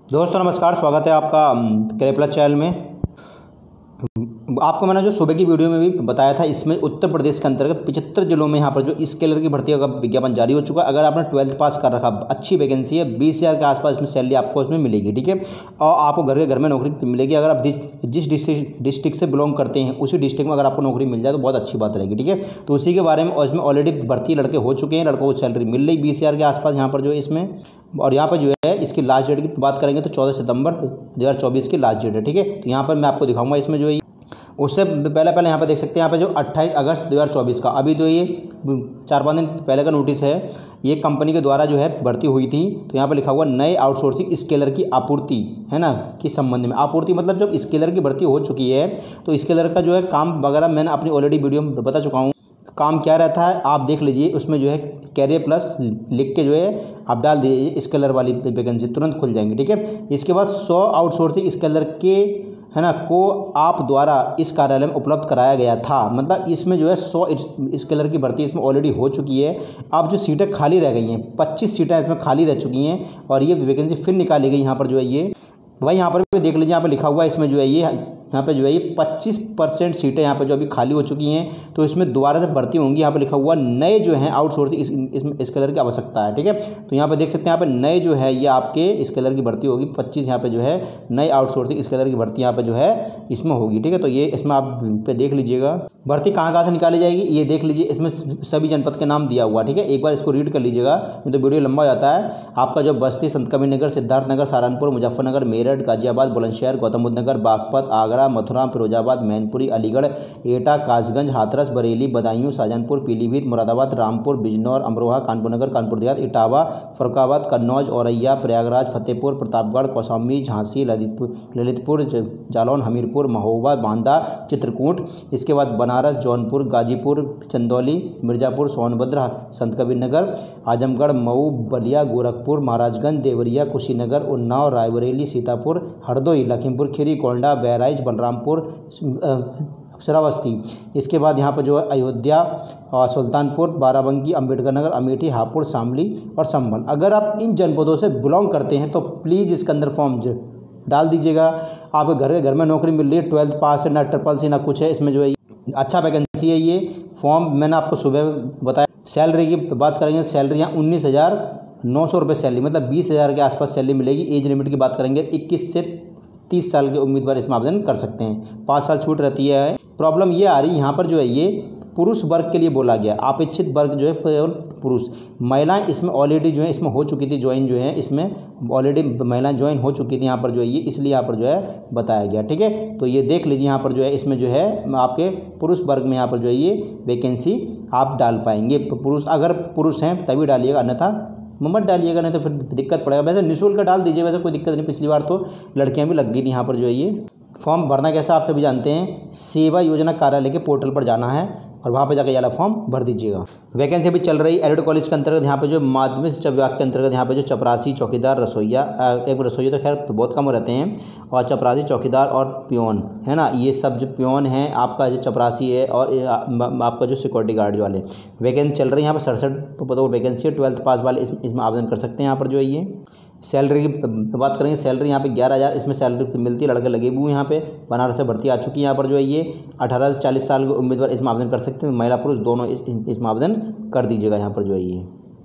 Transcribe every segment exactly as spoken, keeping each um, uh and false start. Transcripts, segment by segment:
दोस्तों नमस्कार, स्वागत है आपका करियर प्लस चैनल में। आपको मैंने जो सुबह की वीडियो में भी बताया था, इसमें उत्तर प्रदेश के अंतर्गत पचहत्तर जिलों में यहाँ पर जो स्केलर की भर्ती का विज्ञापन जारी हो चुका है। अगर आपने ट्वेल्थ पास कर रखा, अच्छी वैकेंसी है, बीस हज़ार के आसपास इसमें सैलरी आपको इसमें मिलेगी, ठीक है। और आपको घर के घर में नौकरी मिलेगी। अगर आप जिस डिस्ट्रिक्ट से बिलोंग करते हैं उसी डिस्ट्रिक्ट में अगर आपको नौकरी मिल जाए तो बहुत अच्छी बात रहेगी, ठीक है। तो उसी के बारे में, और इसमें ऑलरेडी भर्ती लड़के हो चुके हैं, लड़कों को सैलरी मिल रही बीस हज़ार के आसपास यहाँ पर जो है इसमें। और यहाँ पर जो है इसकी लास्ट डेट की बात करेंगे तो चौदह सितंबर दो हज़ार चौबीस की लास्ट डेट है, ठीक है। तो यहाँ पर मैं आपको दिखाऊंगा इसमें जो है, उससे पहले पहले यहाँ पे देख सकते हैं, यहाँ पे जो अट्ठाईस अगस्त दो हज़ार चौबीस का, अभी तो ये चार पाँच दिन पहले का नोटिस है, ये कंपनी के द्वारा जो है भर्ती हुई थी। तो यहाँ पे लिखा हुआ नए आउटसोर्सिंग स्केलर की आपूर्ति, है ना, किस संबंध में आपूर्ति, मतलब जब स्केलर की भर्ती हो चुकी है तो स्केलर का जो है काम वगैरह मैंने अपनी ऑलरेडी वीडियो में बता चुका हूँ। काम क्या रहता है आप देख लीजिए, उसमें जो है कैरियर प्लस लिख के जो है आप डाल दीजिए, स्केलर वाली वैकेंसी तुरंत खुल जाएंगी, ठीक है। इसके बाद सौ आउटसोर्सिंग स्केलर के, है ना, को आप द्वारा इस कार्यालय में उपलब्ध कराया गया था। मतलब इसमें जो है सौ स्केलर की भर्ती इसमें ऑलरेडी हो चुकी है। अब जो सीटें खाली रह गई हैं, पच्चीस सीटें इसमें खाली रह चुकी हैं और ये वैकेंसी फिर निकाली गई यहाँ पर जो है ये। भाई यहाँ पर भी देख लीजिए, यहाँ पर लिखा हुआ है इसमें जो है ये, यहाँ पे जो है ये पच्चीस परसेंट सीटें यहाँ पे जो अभी खाली हो चुकी हैं, तो इसमें दोबारा से भर्ती होंगी। यहाँ पे लिखा हुआ नए जो हैं आउटसोर्सिंग इस, इसमें स्केलर की आवश्यकता है, ठीक है। तो यहाँ पे देख सकते हैं, यहाँ पे नए जो है ये आपके स्केलर की भर्ती होगी, पच्चीस यहाँ पे जो है नए आउटसोर्सिंग स्केलर की भर्ती यहाँ पे जो है इसमें होगी, ठीक है। तो ये इसमें आप पे देख लीजिएगा भर्ती कहाँ कहाँ से निकाली जाएगी, ये देख लीजिए, इसमें सभी जनपद के नाम दिया हुआ, ठीक है। एक बार इसको रीड कर लीजिएगा, नहीं तो वीडियो लंबा हो जाता है। आपका जो बस्ती, संत कबीर नगर, सिद्धार्थनगर, सहारनपुर, मुजफ्फरनगर, मेरठ, गाजियाबाद, बुलंदशहर, गौतम बुद्ध नगर, बागपत, आगरा, मथुरा, फिरोजाबाद, मैनपुरी, अलीगढ़, एटा, कासगंज, हाथरस, बरेली, बदायूं, शाहजहांपुर, पीलीभीत, मुरादाबाद, रामपुर, बिजनौर, अमरोहा, कानपुर नगर, कानपुर देहात, इटावा, फरुखाबाद, कन्नौज, औरैया, प्रयागराज, फतेहपुर, प्रतापगढ़, कौशाम्बी, झांसी, ललितपुर ललितपुर जालौन, हमीरपुर, महोबा, बांदा, चित्रकूट। इसके बाद बनारस, जौनपुर, गाजीपुर, चंदौली, मिर्ज़ापुर, सोनभद्र, संत कबीर नगर, आजमगढ़, मऊ, बलिया, गोरखपुर, महाराजगंज, देवरिया, कुशीनगर, उन्नाव, रायबरेली, सीतापुर, हरदोई, लखीमपुर खीरी, कोंडा, बहराइच, बलरामपुर, श्रावस्ती। इसके बाद यहाँ पर जो है अयोध्या, सुल्तानपुर, बाराबंकी, अम्बेडकर नगर, अमेठी, हापुड़, शामली और संभल। अगर आप इन जनपदों से बिलोंग करते हैं तो प्लीज़ इसके अंदर फॉर्म डाल दीजिएगा। आपके घर के घर में नौकरी मिल रही है, ट्वेल्थ पास है, ना ट्रिपल सी ना कुछ है, इसमें जो है अच्छा वैकेंसी है। ये फॉर्म मैंने आपको सुबह बताया। सैलरी की बात करेंगे, सैलरी यहाँ उन्नीस हज़ार नौ सौ रुपये सैलरी, मतलब बीस हज़ार के आसपास सैलरी मिलेगी। एज लिमिट की बात करेंगे, इक्कीस से तीस साल के उम्मीदवार इसमें आवेदन कर सकते हैं, पाँच साल छूट रहती है। प्रॉब्लम ये आ रही है यहाँ पर जो है ये पुरुष वर्ग के लिए बोला गया, अपेक्षित वर्ग जो है केवल पुरुष। महिलाएं इसमें ऑलरेडी जो है इसमें हो चुकी थी ज्वाइन, जो है इसमें ऑलरेडी महिलाएं ज्वाइन हो चुकी थी यहाँ पर जो है ये, इसलिए यहाँ पर जो है बताया गया, ठीक है। तो ये देख लीजिए, यहाँ पर जो है इसमें जो है आपके पुरुष वर्ग में यहाँ पर जो है ये वैकेंसी आप डाल पाएंगे। पुरुष अगर पुरुष हैं तभी डालिएगा, अन्यथा मत डालिएगा, नहीं तो फिर दिक्कत पड़ेगा। वैसे निःशुल्क डाल दीजिए, वैसे कोई दिक्कत नहीं। पिछली बार तो लड़कियां भी लग गई थी यहाँ पर जो है ये। फॉर्म भरना कैसा आप सभी जानते हैं, सेवा योजना कार्यालय के पोर्टल पर जाना है और वहाँ पे जाकर ये वाला फॉर्म भर दीजिएगा। वैकेंसी भी चल रही एडेड कॉलेज के अंतर्गत, यहाँ पे जो माध्यमिक शिक्षा विभाग के अंतर्गत यहाँ पे जो चपरासी, चौकीदार, रसोईया, एक रसोईया तो खैर बहुत कम रहते हैं, और चपरासी, चौकीदार और पियोन, है ना, ये सब जो पियोन है आपका जो चपरासी है, और आपका जो सिक्योरिटी गार्ड वाले वैकेंसी चल रही है यहाँ पर सड़सठ पदों वैकेंसी है। ट्वेल्थ पास वाले इस, इसमें आवेदन कर सकते हैं यहाँ पर जो है ये। सैलरी की बात करेंगे, सैलरी यहाँ पे ग्यारह हज़ार इसमें सैलरी मिलती है। लड़के लगे हुए यहाँ पे, बनारस से भर्ती आ चुकी है यहाँ पर जो है ये। अठारह से चालीस साल के उम्मीदवार इसमें आवेदन कर सकते हैं, महिला पुरुष दोनों इस, इसमें आवेदन कर दीजिएगा यहाँ पर जो है ये।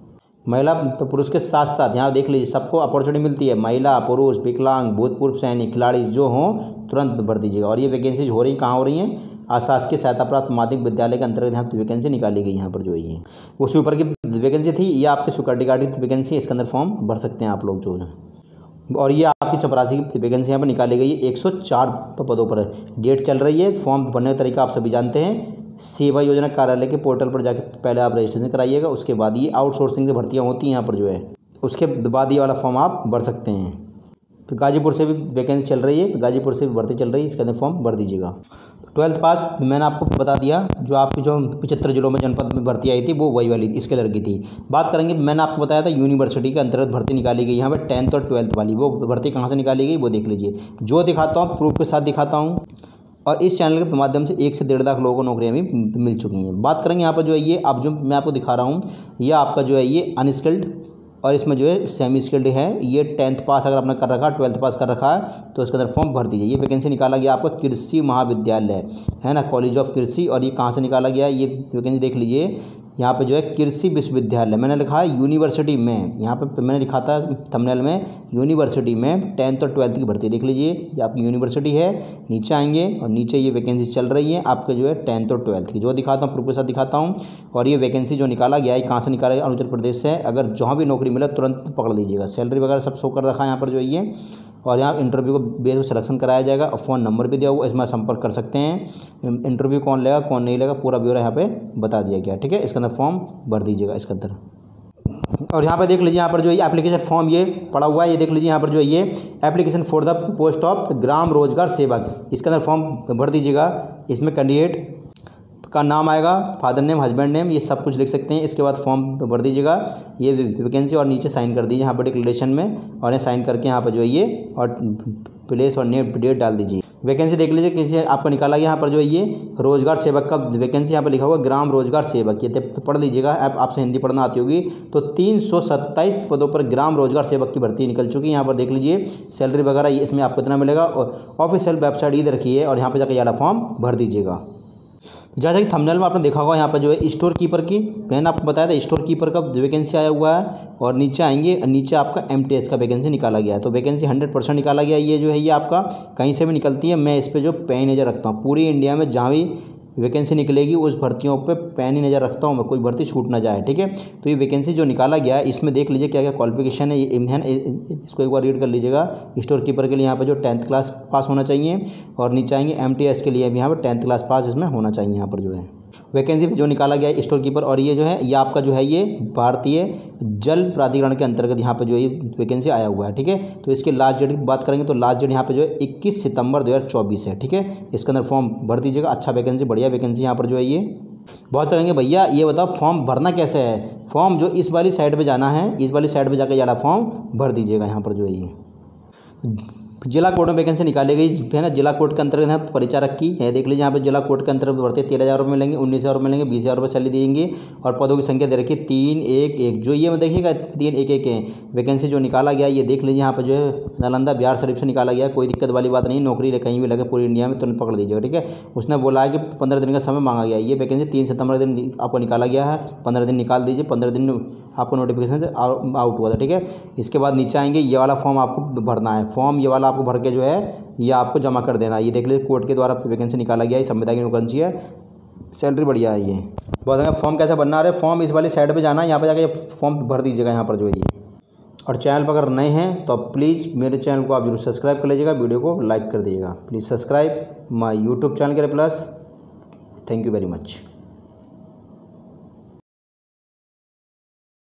महिला पुरुष के साथ साथ यहाँ देख लीजिए सबको अपॉर्चुनिटी मिलती है, महिला, पुरुष, विकलांग, भूतपूर्व सैनिक, खिलाड़ी जो हों तुरंत भर दीजिएगा। और ये वैकेंसीज हो रही कहाँ हो रही हैं, अशासकीय सहायता प्राप्त माध्यमिक विद्यालय के अंतर्गत यहाँ पर वैकेंसी निकाली गई यहाँ पर जो है ये। उसके ऊपर की वैकेंसी थी, ये आपके सिक्योरिटी गार्ड की वैकेंसी, इसके अंदर फॉर्म भर सकते हैं आप लोग जो है। और ये आपकी चपरासी की वैकेंसी यहाँ पर निकाली गई है, एक सौ चार पदों पर डेट चल रही है। फॉर्म भरने का तरीका आप सभी जानते हैं, सेवा योजना कार्यालय के पोर्टल पर जाकर पहले आप रजिस्ट्रेशन कराइएगा, उसके बाद ये आउटसोर्सिंग की भर्तियाँ होती हैं यहाँ पर जो है, उसके बाद ये वाला फॉर्म आप भर सकते हैं। तो गाजीपुर से भी वैकेंसी चल रही है, तो गाजीपुर से भी भर्ती चल रही है, इसके अंदर फॉर्म भर दीजिएगा। ट्वेल्थ पास मैंने आपको बता दिया, जो आपकी जो पचहत्तर जिलों में जनपद में भर्ती आई थी वो वही वाली स्केलर की थी। बात करेंगे, मैंने आपको बताया था यूनिवर्सिटी के अंतर्गत भर्ती निकाली गई यहाँ पर टेंथ और ट्वेल्थ वाली, वो भर्ती कहाँ से निकाली गई वो देख लीजिए। जो दिखाता हूँ प्रूफ के साथ दिखाता हूँ, और इस चैनल के माध्यम से एक से डेढ़ लाख लोगों को नौकरियाँ भी मिल चुकी हैं। बात करेंगे यहाँ पर जो है ये, अब जो मैं आपको दिखा रहा हूँ, यह आपका जो है ये अनस्किल्ड और इसमें जो है सेमी स्किल्ड है, ये टेंथ पास अगर आपने कर रखा है, ट्वेल्थ पास कर रखा है तो इसके अंदर फॉर्म भर दीजिए। ये वैकेंसी निकाला गया आपका कृषि महाविद्यालय है ना, कॉलेज ऑफ कृषि, और ये कहाँ से निकाला गया है, ये वैकेंसी देख लीजिए यहाँ पे जो है कृषि विश्वविद्यालय, मैंने लिखा है यूनिवर्सिटी में, यहाँ पे मैंने लिखा था थंबनेल में यूनिवर्सिटी में टेंथ और ट्वेल्थ की भर्ती देख लीजिए, ये आपकी यूनिवर्सिटी है। नीचे आएंगे और नीचे ये वैकेंसी चल रही है आपके जो है टेंथ और ट्वेल्थ की, जो दिखाता हूँ प्रूफ के साथ दिखाता हूँ। और ये वैकेंसी जो निकाला गया है कहाँ से निकाला गया, अरुणाचल प्रदेश से। अगर जहाँ भी नौकरी मिले तुरंत पकड़ लीजिएगा, सैलरी वगैरह सब शो कर रखा है यहाँ पर जो ये, और यहाँ इंटरव्यू को बेस पर सिलेक्शन कराया जाएगा और फ़ोन नंबर भी दिया हुआ, इसमें संपर्क कर सकते हैं। इंटरव्यू कौन लेगा कौन नहीं लेगा पूरा ब्यौरा यहाँ पे बता दिया गया, ठीक है। इसके अंदर फॉर्म भर दीजिएगा इसके अंदर। और यहाँ पे देख लीजिए, यहाँ पर जो है एप्लीकेशन फॉर्म ये पड़ा हुआ है, ये देख लीजिए यहाँ पर जो है ये application for the post of ग्राम रोजगार सेवक, इसके अंदर फॉर्म भर दीजिएगा। इसमें कैंडिडेट का नाम आएगा, फादर नेम, हस्बैंड नेम, ये सब कुछ लिख सकते हैं। इसके बाद फॉर्म भर दीजिएगा ये वैकेंसी और नीचे साइन कर दीजिए यहाँ पर डिक्लेरेशन में, और साइन करके यहाँ पर जो है ये और प्लेस और नेम डेट डाल दीजिए। वैकेंसी देख लीजिए किसी आपको निकाला गया यहाँ पर जो है ये रोजगार सेवक का वैकेंसी यहाँ पर लिखा हुआ ग्राम रोजगार सेवक, ये पढ़ लीजिएगा। आप आपसे हिंदी पढ़ना आती होगी तो तीन सौ सत्ताईस पदों पर ग्राम रोजगार सेवक की भर्ती निकल चुकी है। यहाँ पर देख लीजिए सैलरी वगैरह इसमें आपको इतना मिलेगा, और ऑफिशियल वेबसाइट ये रखी है, और यहाँ पर जाकर ये वाला फॉर्म भर दीजिएगा। जैसा कि थंबनेल में आपने देखा होगा यहाँ पर जो है स्टोर कीपर की, मैंने आपको बताया था स्टोर कीपर का वैकेंसी आया हुआ है। और नीचे आएंगे, नीचे आपका एमटीएस का वैकेंसी निकाला गया है, तो वैकेंसी हंड्रेड परसेंट निकाला गया है। ये जो है ये आपका कहीं से भी निकलती है, मैं इस पर जो पैनी नज़र रखता हूँ, पूरी इंडिया में जहाँ भी वैकेंसी निकलेगी उस भर्तियों पे पैनी नज़र रखता हूँ मैं, कोई भर्ती छूट ना जाए, ठीक है। तो ये वैकेंसी जो निकाला गया है इसमें देख लीजिए क्या क्या क्वालिफिकेशन है, ये इम्हन इसको एक बार रीड कर लीजिएगा। स्टोर कीपर के लिए यहाँ पर जो टेंथ क्लास पास होना चाहिए, और नीचे आएंगे एमटीएस के लिए भी यहाँ पर टेंथ क्लास पास इसमें होना चाहिए। यहाँ पर जो है वैकेंसी जो निकाला गया है स्टोर कीपर, और ये जो है ये आपका जो है ये भारतीय जल प्राधिकरण के अंतर्गत यहाँ पर जो है ये वैकेंसी आया हुआ है, ठीक है। तो इसके लास्ट डेट की बात करेंगे तो लास्ट डेट यहाँ पे जो है इक्कीस सितंबर दो हज़ार चौबीस है, ठीक है। इसके अंदर फॉर्म भर दीजिएगा। अच्छा वैकेंसी, बढ़िया वैकेंसी यहाँ पर जो है ये। बहुत से कहेंगे भैया ये बताओ फॉर्म भरना कैसे है, फॉर्म जो इस वाली साइड पर जाना है, इस वाली साइड पर जाकर ज़्यादा फॉर्म भर दीजिएगा। यहाँ पर जो है ये जिला कोर्ट में वैकेंसी निकाली गई है ना, जिला कोर्ट के अंतर्गत है परिचारक की है, देख लीजिए यहाँ पे जिला कोर्ट के अंतर्गत भरते तेरह हज़ार रुपये मिलेंगे, उन्नीस हज़ार रुपये मिलेंगे, बीस हज़ार रुपये सैलरी देंगे, और पदों की संख्या दे रखी है तीन एक एक, जो ये में देखिएगा तीन एक एक है। वैकेंसी जो निकाला गया ये देख लीजिए यहाँ पर जो है नालंदा बिहार शरीफ से निकाला गया, कोई दिक्कत वाली बात नहीं, नौकरी कहीं भी लगे पूरी इंडिया में तुरंत पकड़ लीजिएगा, ठीक है। उसने बोला है कि पंद्रह दिन का समय मांगा गया, ये वैकेंसी तीन सितंबर दिन आपको निकाला गया है, पंद्रह दिन निकाल दीजिए, पंद्रह दिन आपको नोटिफिकेशन आउट हुआ था, ठीक है। इसके बाद नीचे आएंगे, ये वाला फॉर्म आपको भरना है, फॉर्म ये वाला आपको भर के जो है ये आपको जमा कर देना है। ये देख लीजिए कोर्ट के द्वारा वैकेंसी निकाला गया है, संविदा की वैकेंसी है, सैलरी बढ़िया है। ये बहुत फॉर्म कैसे भरना है, फॉर्म इस वाली साइड पे जाना है, यहाँ पे जाकर फॉर्म भर दीजिएगा यहाँ पर जो है ये। और चैनल पर अगर नए हैं तो प्लीज़ मेरे चैनल को आप जरूर सब्सक्राइब कर लीजिएगा, वीडियो को लाइक कर दीजिएगा। Please subscribe my YouTube channel के प्लस। Thank you very much.